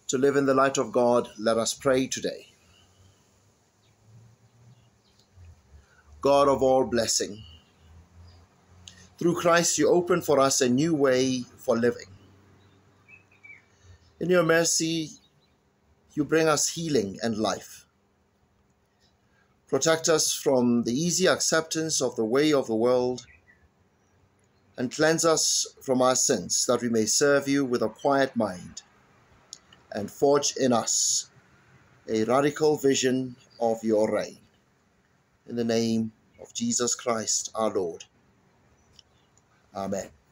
to live in the light of God, let us pray today. God of all blessing, through Christ you open for us a new way for living. In your mercy, you bring us healing and life. Protect us from the easy acceptance of the way of the world and cleanse us from our sins, that we may serve you with a quiet mind and forge in us a radical vision of your reign. In the name of Jesus Christ, our Lord. Amen.